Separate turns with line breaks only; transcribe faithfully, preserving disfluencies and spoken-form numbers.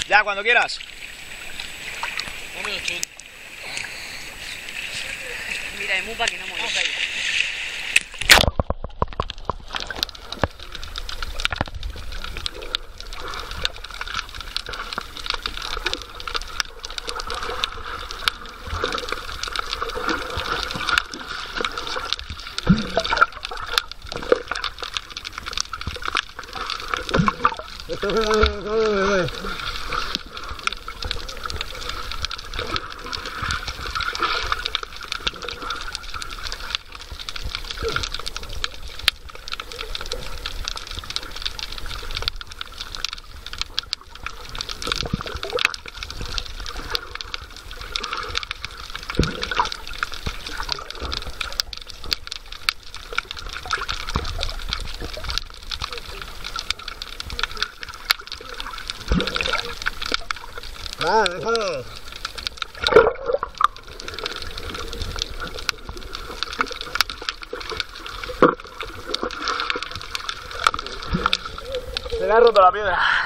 Ya, cuando quieras.
Mira, de mupa que no molesta.
Ah, déjalo.
Se le ha roto la piedra.